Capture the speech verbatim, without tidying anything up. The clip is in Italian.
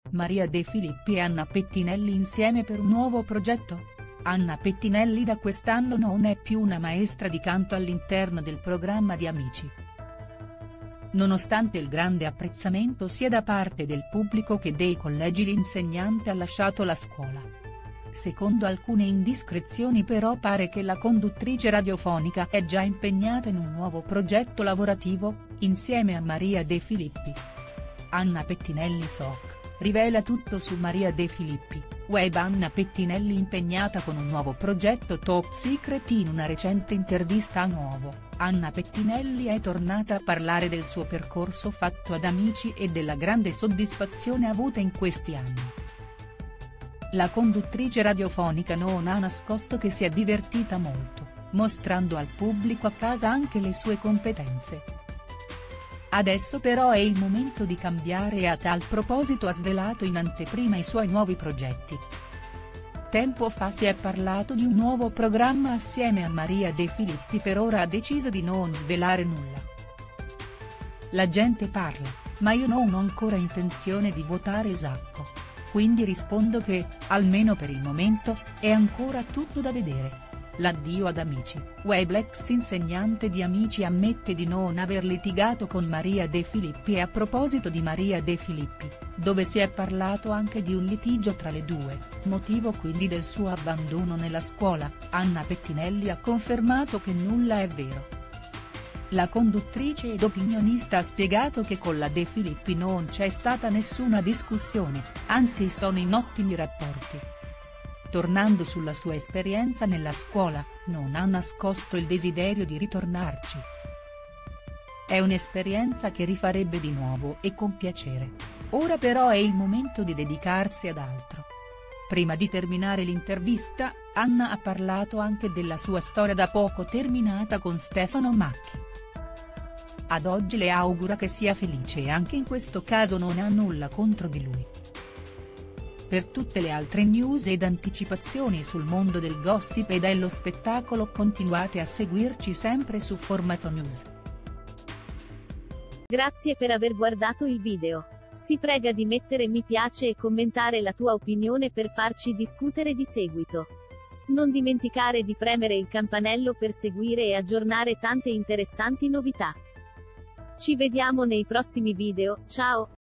Maria De Filippi e Anna Pettinelli insieme per un nuovo progetto? Anna Pettinelli da quest'anno non è più una maestra di canto all'interno del programma di Amici. Nonostante il grande apprezzamento sia da parte del pubblico che dei collegi, l'insegnante ha lasciato la scuola. Secondo alcune indiscrezioni però pare che la conduttrice radiofonica è già impegnata in un nuovo progetto lavorativo, insieme a Maria De Filippi. Anna Pettinelli S O C, rivela tutto su Maria De Filippi, web. Anna Pettinelli impegnata con un nuovo progetto top secret. In una recente intervista a Nuovo, Anna Pettinelli è tornata a parlare del suo percorso fatto ad Amici e della grande soddisfazione avuta in questi anni. La conduttrice radiofonica non ha nascosto che si è divertita molto, mostrando al pubblico a casa anche le sue competenze. Adesso però è il momento di cambiare e a tal proposito ha svelato in anteprima i suoi nuovi progetti. Tempo fa si è parlato di un nuovo programma assieme a Maria De Filippi, per ora ha deciso di non svelare nulla. La gente parla, ma io non ho ancora intenzione di votare Isacco. Quindi rispondo che, almeno per il momento, è ancora tutto da vedere. L'addio ad Amici, web. L'ex insegnante di Amici ammette di non aver litigato con Maria De Filippi. E a proposito di Maria De Filippi, dove si è parlato anche di un litigio tra le due, motivo quindi del suo abbandono nella scuola, Anna Pettinelli ha confermato che nulla è vero. La conduttrice ed opinionista ha spiegato che con la De Filippi non c'è stata nessuna discussione, anzi sono in ottimi rapporti. Tornando sulla sua esperienza nella scuola, non ha nascosto il desiderio di ritornarci. È un'esperienza che rifarebbe di nuovo e con piacere. Ora però è il momento di dedicarsi ad altro. Prima di terminare l'intervista, Anna ha parlato anche della sua storia da poco terminata con Stefano Macchi. Ad oggi le augura che sia felice e anche in questo caso non ha nulla contro di lui. Per tutte le altre news ed anticipazioni sul mondo del gossip e dello spettacolo continuate a seguirci sempre su Formato News. Grazie per aver guardato il video. Si prega di mettere mi piace e commentare la tua opinione per farci discutere di seguito. Non dimenticare di premere il campanello per seguire e aggiornare tante interessanti novità. Ci vediamo nei prossimi video, ciao!